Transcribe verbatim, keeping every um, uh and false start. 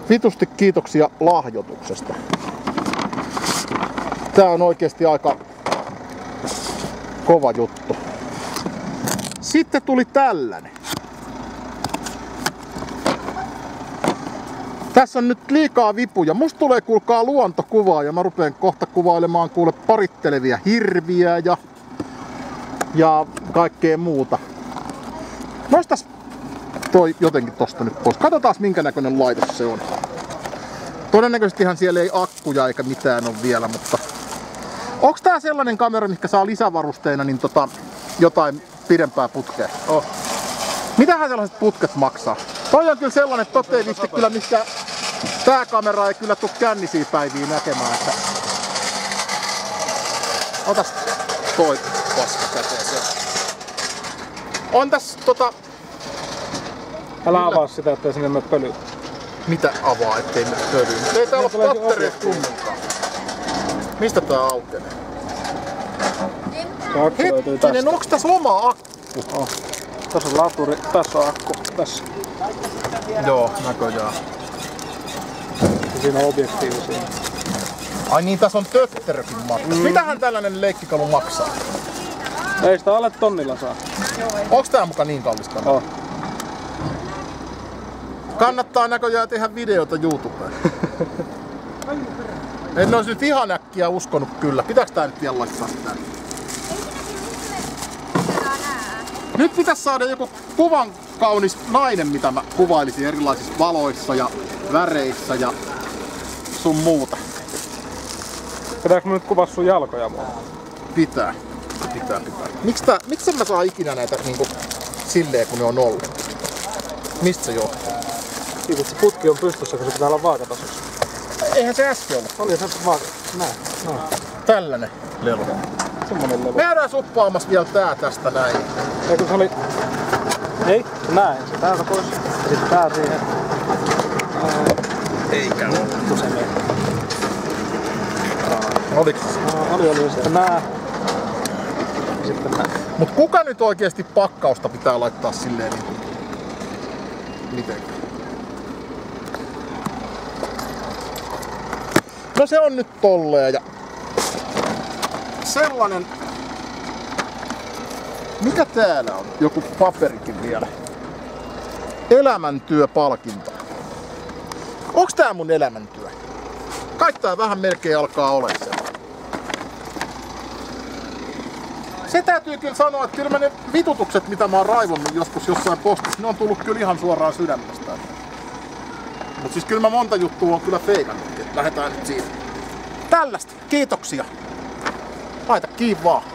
Vitusti kiitoksia lahjoituksesta. Tää on oikeesti aika kova juttu. Sitten tuli tällainen. Tässä on nyt liikaa vipuja. Musta tulee kuulkaa luontokuvaa ja mä rupeen kohta kuvailemaan kuule parittelevia hirviä ja, ja kaikkea muuta. Nostas toi jotenkin tosta nyt pois. Katsotaan minkä näköinen laitos se on. Todennäköisestihan siellä ei akkuja eikä mitään ole vielä, mutta onks tää sellainen kamera, mikä saa lisävarusteina niin tota, jotain pidempää putkea? Oh. Mitähän sellaiset putket maksaa? Toi on kyllä sellainen, että tot ei viitti kyllä mikä tää kamera ei kyllä tuu kännisiä päiviä näkemään. Että... Otas toi paska käteen. On tässä tota... Älä avaa sitä, ettei sinne mene pölyä. Mitä avaa, ettei mene pölyä? Ei täällä ole patteria kumminkaan. Mistä tää aukenee? Hetkinen, onks tässä oma akku? Oh. Tässä on laturi, tässä on akku, tässä. Joo, näköjään. Ja siinä on objektiivi siinä. Ai niin, tässä on tötterökin matkassa. Mm. Mitähän tällainen leikkikalu maksaa? Ei sitä alle tonnilla saa. Onks tää muka niin kallista? Oh. Kannattaa näköjään tehdä videota YouTubeen. En ois nyt ihan äkkiä uskonut kyllä. Pitääks tää nyt vielä laittaa sitä? Nyt pitäis saada joku kuvan kaunis nainen, mitä mä kuvailisin erilaisissa valoissa ja väreissä ja sun muuta. Pitääkö mä nyt kuvaa sun jalkoja mua? Pitää. Pitää, pitää. Miks, tää, miksi mä saa ikinä näitä niinku silleen kun ne on ollut? Mistä se johtuu? Siitä, että se putki on pystyssä, kun se pitää olla vaakatasossa. Eihän se äsken ollut. Oli se vaakatasossa. Näin. Näin. Tällainen lelu. Semmonen lelu. Me käydään suppaamassa vielä tää tästä näin. Eikö se oli... Ei, näin. Se täältä pois. Ja sitten tää siihen. Eikä oo. Kun se meni. Oliks se? No, oli, oli. Sitten nää. Ja sitten nää. Mut kuka nyt oikeesti pakkausta pitää laittaa silleen niin? Miten? No se on nyt tolleen ja sellainen. Mikä täällä on? Joku paperikin vielä. Elämäntyöpalkinto. Onks tää mun elämäntyö? Kai tää vähän melkein alkaa olemaan se. Se täytyy kyllä sanoa, että kyllä mä ne vitutukset, mitä mä oon raivonnut joskus jossain postissa, ne on tullut kyllä ihan suoraan sydämestä. Mut siis kyllä mä monta juttua on kyllä feikannut. Lähdetään nyt siitä. Tällaista. Kiitoksia. Laita kiinni vaan.